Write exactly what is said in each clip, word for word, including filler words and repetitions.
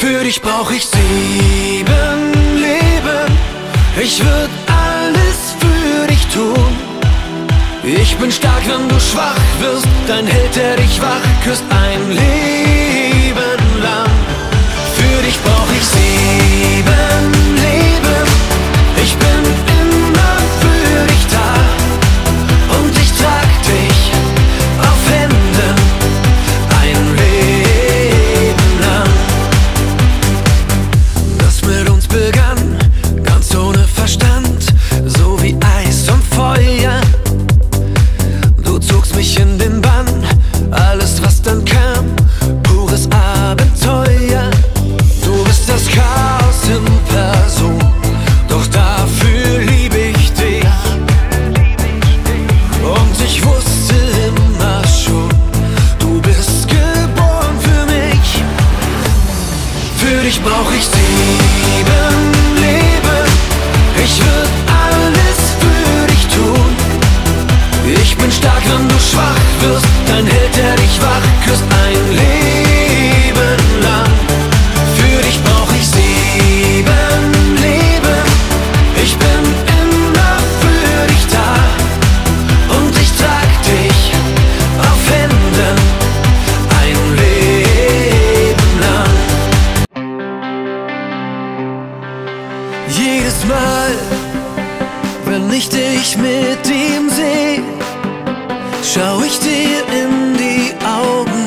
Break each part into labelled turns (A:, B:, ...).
A: Für dich brauch ich sieben Leben. Ich würd alles für dich tun. Ich bin stark, wenn du schwach wirst. Dein Held, der dich wach küsst ein Leben lang. Für dich brauch ich sieben Leben. Ich bin immer für dich da. Und ich trag dich auf Händen ein Leben lang. Das mit uns begann ganz ohne Verstand, so wie Eis und Feuer. Du zogst mich in den Bann, alles was dann kam, pures Abenteuer. Du bist das Chaos in Person, doch dafür lieb ich dich. Und ich wusste immer schon, du bist geboren für mich. Für dich brauch ich sieben Leben. Ich würd alles für dich tun. Ich bin stark, wenn du schwach wirst. Dein Held, der dich wach küsst ein Leben lang. Für dich brauch ich sieben Leben. Ich bin immer für dich da. Und ich trag dich auf Händen ein Leben lang. Jedes Mal, wenn ich dich mit ihm seh, schau ich dir in die Augen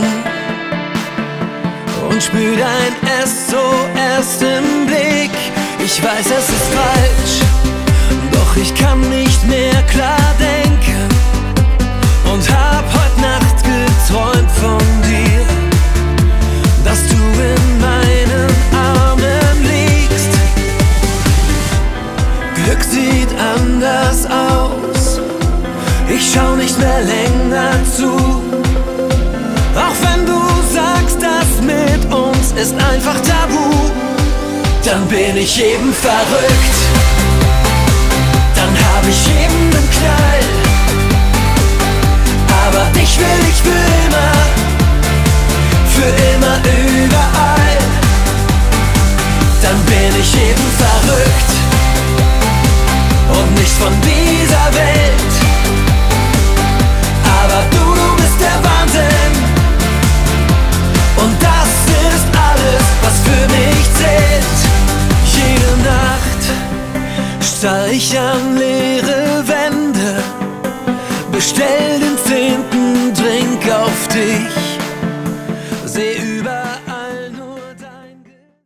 A: und spür dein S O S im Blick. Ich weiß, es ist falsch, doch ich kann nicht mehr klar denken und hab heut Nacht geträumt von dir, dass du in meinen Armen liegst. Glück sieht anders aus. Ich schau nicht mehr länger zu. Auch wenn du sagst, das mit uns ist einfach tabu, dann bin ich eben verrückt. Dann hab ich eben nen Knall. Aber dich will ich für immer, für immer überall. Dann bin ich eben verrückt und nicht von dieser Welt. Aber du, du bist der Wahnsinn. Und das ist alles, was für mich zählt. Jede Nacht starr ich an leere Wände, bestell den zehnten Drink auf dich, seh überall nur dein Gesicht.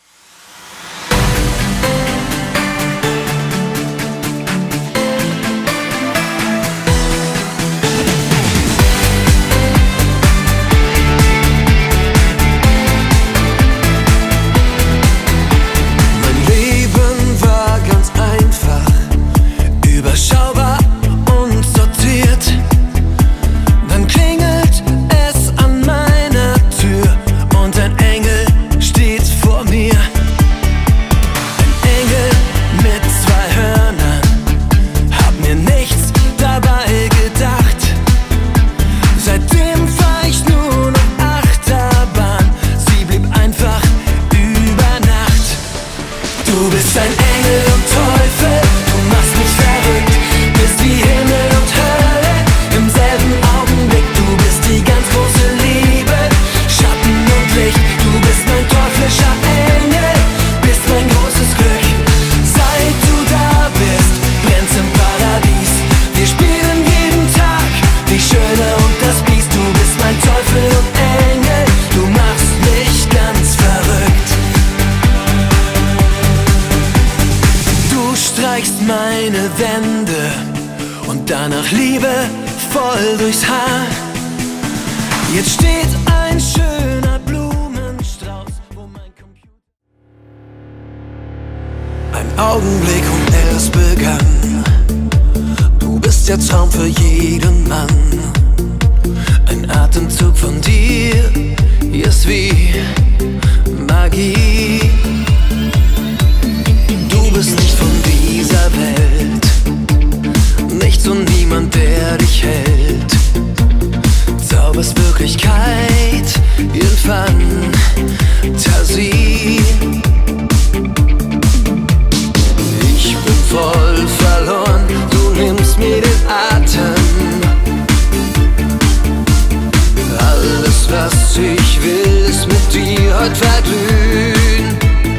A: Überschaubar und sortiert. Dann klingelt es an meiner Tür und ein Engel steht vor mir. Ein Engel mit zwei Hörnern, hab mir nichts dabei gedacht. Seitdem fahr ich nur noch Achterbahn, sie blieb einfach über Nacht. Du bist ein Engel und Teufel, du machst mich verrückt, bist wie Himmel und Hölle im selben Augenblick. Du bist die ganz große Liebe, Schatten und Licht. Du bist mein teuflischer Engel, bist mein großes Glück. Seit du da bist, brennt's im Paradies. Wir spielen jeden Tag die Schöne und das Biest. Du bist mein Teufel und Engel, du machst mich ganz verrückt. Du streichst meine Wände und danach Liebe voll durchs Haar. Jetzt steht ein schöner Blumenstrauß, wo mein Computer. Ein Augenblick und es begann. Du bist der Traum für jeden Mann. Ein Atemzug von dir ist wie Magie. Du bist nicht von dieser Welt, nichts und niemand, der dich hält. Zauberst Wirklichkeit in Fantasie. verglühen.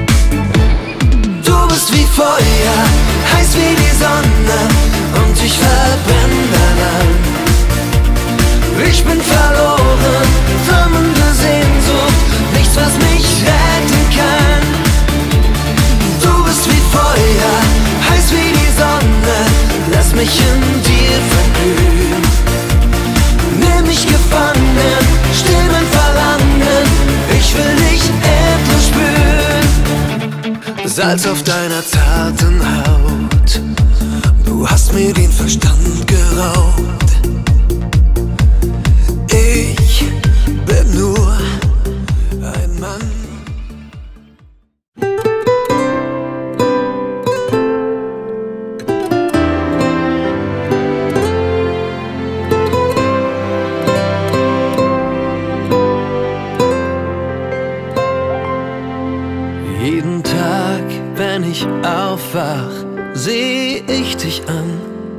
A: Du bist wie Feuer, heiß wie die Sonne, und ich verbrenn daran. Ich bin verloren, flammende Sehnsucht, nichts was mich retten kann. Du bist wie Feuer, heiß wie die Sonne, lass mich in dir verglühen. Nimm mich gefangen, still mein Verlangen, ich will dich endlich spüren. Salz auf deiner zarten Haut, du hast mir den Verstand geraubt. Ich bin nur ein Mann. Jeden Tag, wenn ich aufwach, seh ich dich an.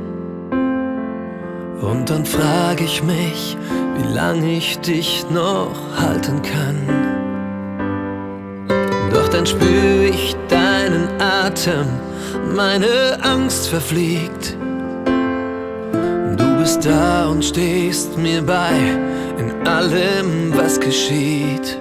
A: Und dann frag ich mich, wie lange ich dich noch halten kann. Doch dann spür ich deinen Atem, meine Angst verfliegt. Du bist da und stehst mir bei, in allem, was geschieht.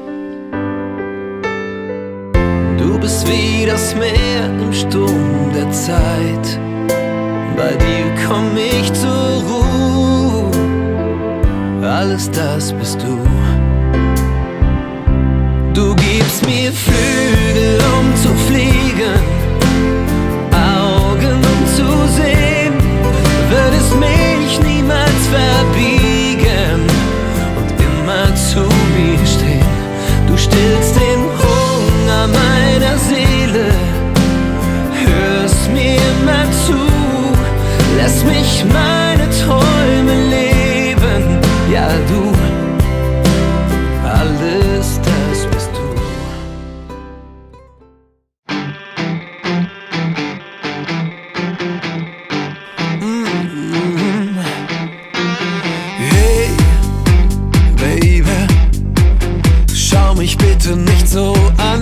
A: Du bist wie das Meer im Sturm der Zeit, bei dir komm ich zur Ruhe, alles das bist du. Du gibst mir Flügel, um zu fliegen, Augen, um zu sehen, würdest mich niemals verbiegen und immer zu mir stehen. Du stillst den Hunger meiner Seele, hörst mir immer zu, lass mich meine Träume leben, ja du, alles das bist du. Mm-hmm. Hey, Baby, schau mich bitte nicht so an.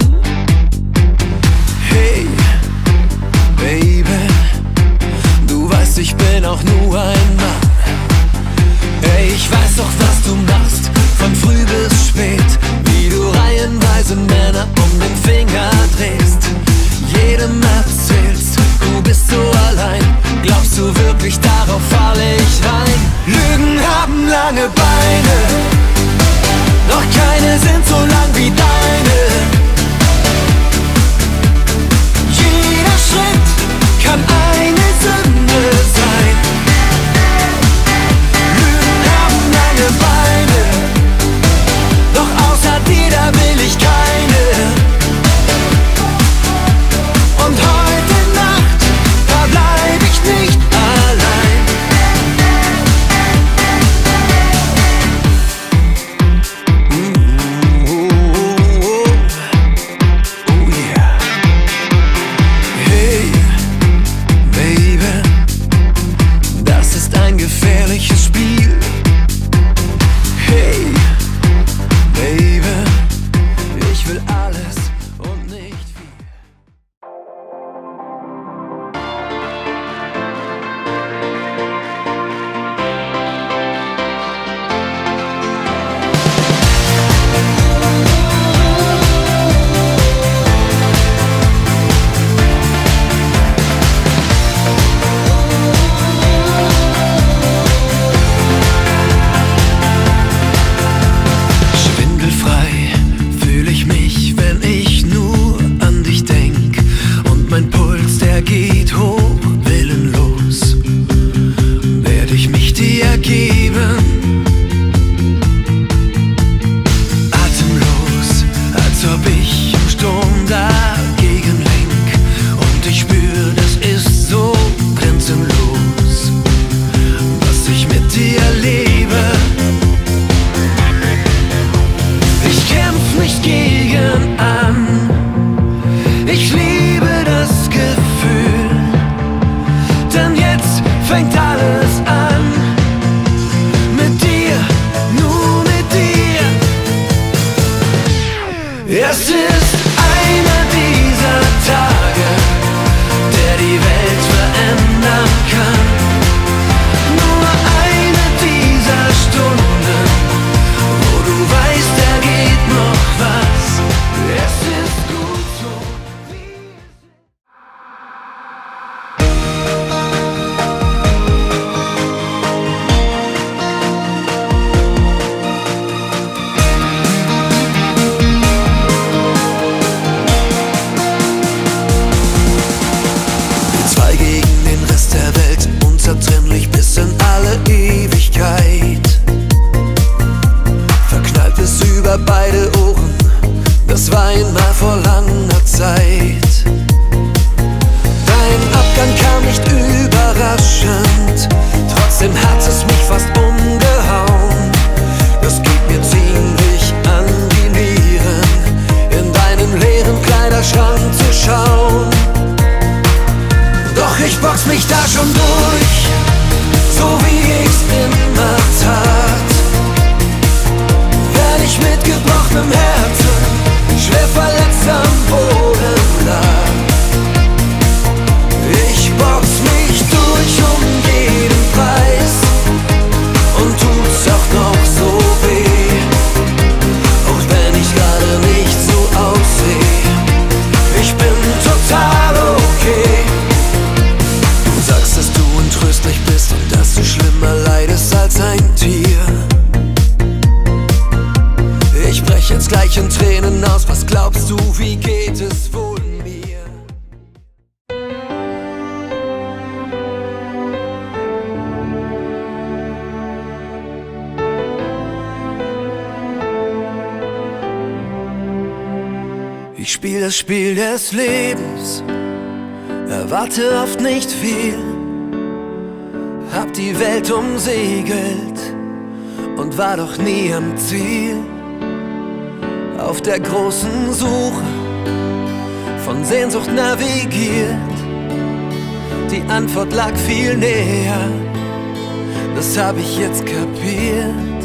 A: Hey, Baby, du weißt, ich bin auch nur ein Mann. Ey, ich weiß doch, was du machst, von früh bis spät, wie du reihenweise Männer um den Finger drehst, jedem erzählst, du bist so allein. Glaubst du wirklich, darauf falle ich rein? Lügen haben lange Beine, doch keine sind so lang wie deine. Jeder Schritt kann eine Sünde sein. ist einer dieser Tage, der die Welt verändern kann. Nur eine dieser Stunden, wo du weißt, da geht noch was. Es ist gut so, wie zwei gegen den Rest der Welt, unzertrennlich bis in alle Ewigkeit. Verknallt bis über beide Ohren, das war einmal vor langer Zeit. Dein Abgang kam nicht überraschend, trotzdem hat es mich fast umgehauen. Das geht mir ziemlich an die Nieren, in deinen leeren Kleiderschrank zu schauen. Doch ich box mich da schon durch, so wie ich's immer tat. Wenn ich mit gebrochenem Herzen, schwer verletzt am Boden lag. Ich box mich durch um jeden Preis und tut's auch noch so weh, auch wenn ich gerade nicht so aussehe. Ich bin total okay. Du sagst, dass du untröstlich bist und dass du schlimmer leidest als ein Tier. Ich brech jetzt gleich in Tränen aus, was glaubst du, wie geht es wohl mir? Ich spiel das Spiel des Lebens, erwarte oft nicht viel, hab die Welt umsegelt und war doch nie am Ziel. Auf der großen Suche, von Sehnsucht navigiert, die Antwort lag viel näher, das hab ich jetzt kapiert.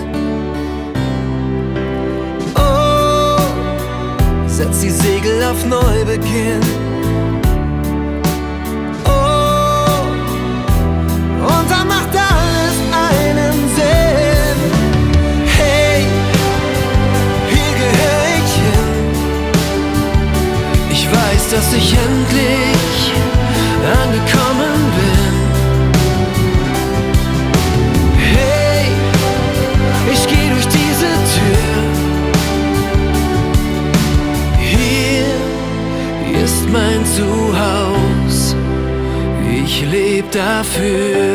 A: Oh, setz die Segel auf Neubeginn. Oh, und dann macht alles einen Sinn. Hey, hier gehör ich hin. Ich weiß, dass ich endlich angekommen bin. Hey, ich geh durch diese Tür. Hier ist mein Zuhause, ich leb dafür.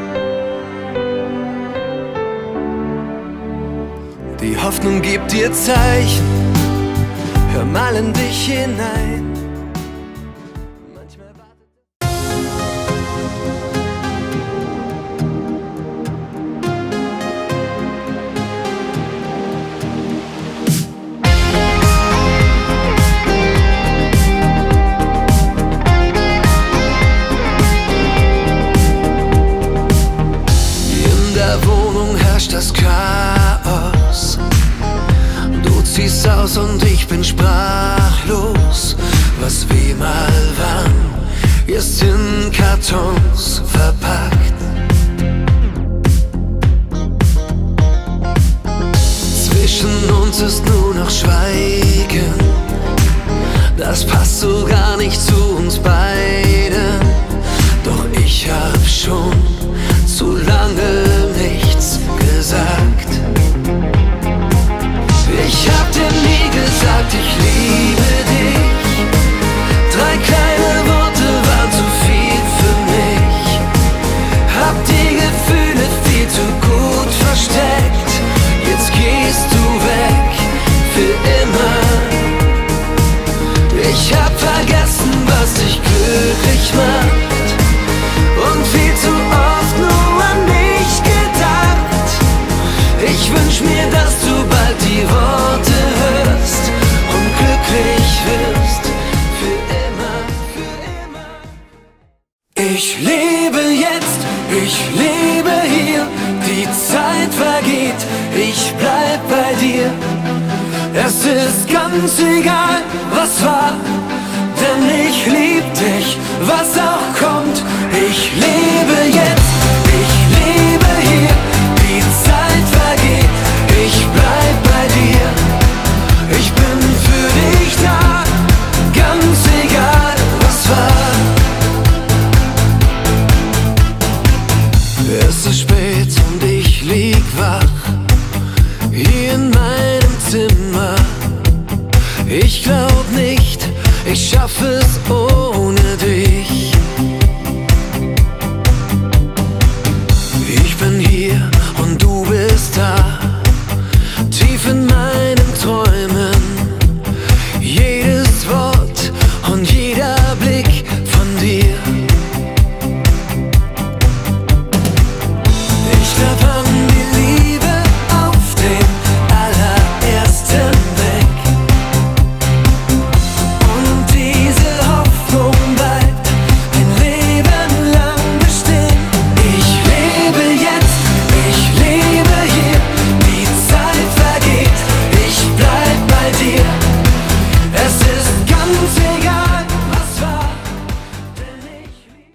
A: Die Hoffnung gibt dir Zeichen, hör mal in dich hinein. Manchmal wartet das Chaos. Du ziehst aus und ich bin sprachlos. Was wie mal wann ist in Kartons verpackt. Zwischen uns ist nur noch Schweigen. Das passt so gar nicht zu uns beiden. Doch ich hab schon zu lange nichts gesagt. Ich hab dir nie gesagt, ich liebe dich. Drei kleine Worte waren zu viel für mich. Hab die Gefühle viel zu gut versteckt. Jetzt gehst du weg, für immer. Ich hab vergessen, was dich glücklich macht. Und viel zu oft nur an mich gedacht. Ich wünsch mir, dass du bald die Worte hörst und glücklich wirst. Für immer, für immer. Ich lebe jetzt, ich lebe hier. Die Zeit vergeht, ich bleib bei dir. Es ist ganz egal, was war, denn ich lieb dich, was auch kommt. Ich lebe jetzt, ich lebe hier, die Zeit vergeht, ich bleib bei dir. Ich bin für dich da, ganz egal, was war. Es ist spät und ich lieg wach, hier in meinem Zimmer. Ich glaub nicht, ich schaff es ohne dich. Ich bin hier und du bist da, tief in meinen Träumen. Jedes Wort und jeder Blick von dir. Ich glaub an die Liebe auf den allerersten Blick. Und diese Hoffnung bleibt ein Leben lang bestehen. Ich lebe jetzt, ich lebe hier, die Zeit vergeht, ich bleib bei dir. Es ist ganz egal, was war, denn ich lieb.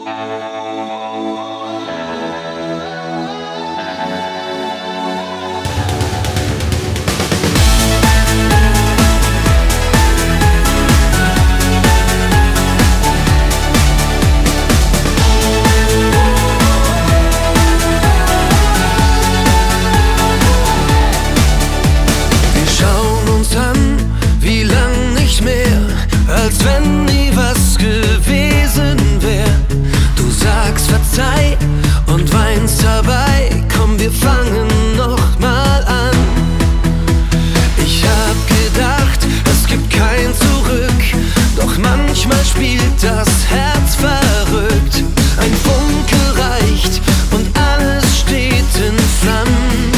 A: Wir schauen uns an, wie lang nicht mehr, als wenn nie was gewesen wär. Du sagst verzeih und weinst dabei, komm, wir fangen noch mal an. Ich hab gedacht, es gibt kein Zurück, doch manchmal spielt das Herz verrückt. Ein Funke reicht und alles steht in Flammen.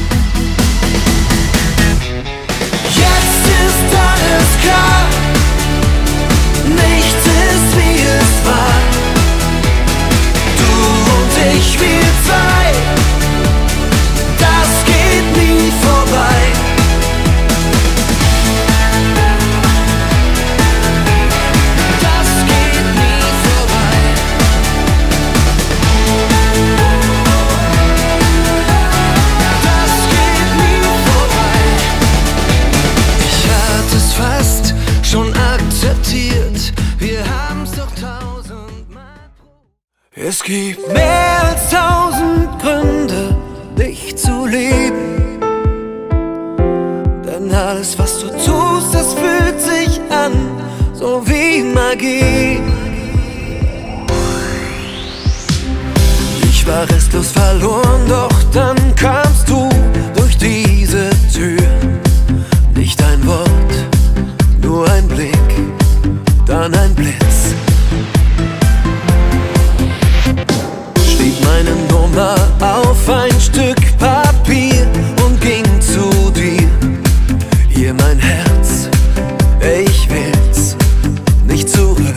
A: Jetzt ist alles klar, nichts ist wie es war. Du und ich, wir zwei, das geht nie vorbei. Das geht nie vorbei. Das geht nie vorbei. Ich hatte es fast schon akzeptiert, wir haben's doch tausendmal probiert. Es gibt mehr als tausend Gründe, dich zu lieben. Denn alles, was du tust, das fühlt sich an, so wie Magie. Ich war restlos verloren, doch dann kamst du durch diese Tür. Nicht ein Wort, nur ein Blick, dann ein Blitz. Schrieb meine Nummer auf ein Stück Papier und ging zu dir. Hier mein Herz, ich will's nicht zurück.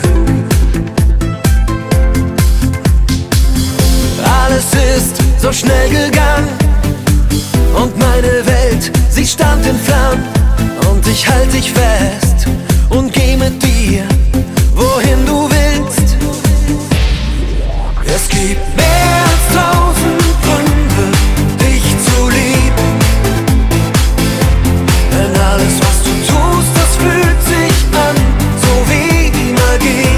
A: Alles ist so schnell gegangen und meine Welt, sie stand in Flammen. Und ich halt dich fest und geh mit dir, wohin du willst. Es gibt mehr als tausend Gründe, dich zu lieben. Denn alles, was du tust, das fühlt sich an, so wie Magie.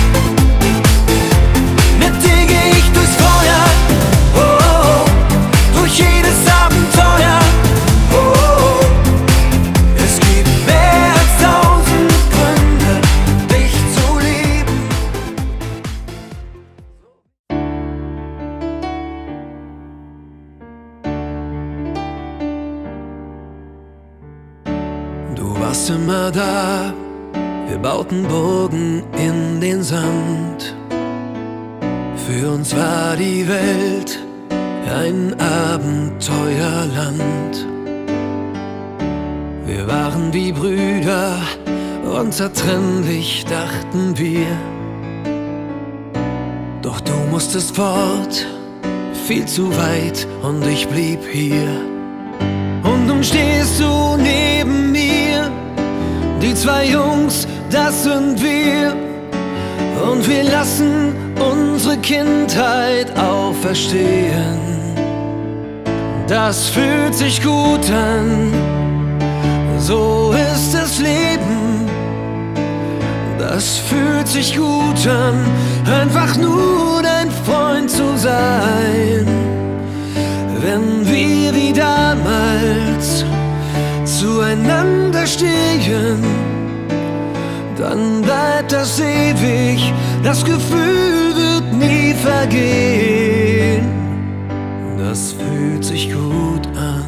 A: Mit dir geh ich durchs Feuer, oh, oh, oh, durch jedes Abenteuer, oh, oh, oh. Es gibt mehr als tausend Gründe, dich zu lieben. Du warst immer da, wir bauten Burgen in den Sand. Für uns war die Welt ein Abenteuerland. Wir waren wie Brüder, unzertrennlich dachten wir. Doch du musstest fort, viel zu weit und ich blieb hier. Und nun stehst du neben mir. Die zwei Jungs, das sind wir, und wir lassen unsere Kindheit auferstehen. Das fühlt sich gut an, so ist das Leben. Das fühlt sich gut an, einfach nur dein Freund zu sein. Wenn wir wie damals zueinander stehen, dann bleibt das ewig, das Gefühl wird nie vergehen. Das fühlt sich gut an.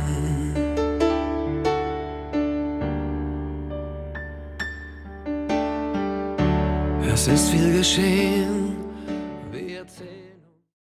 A: Es ist viel geschehen,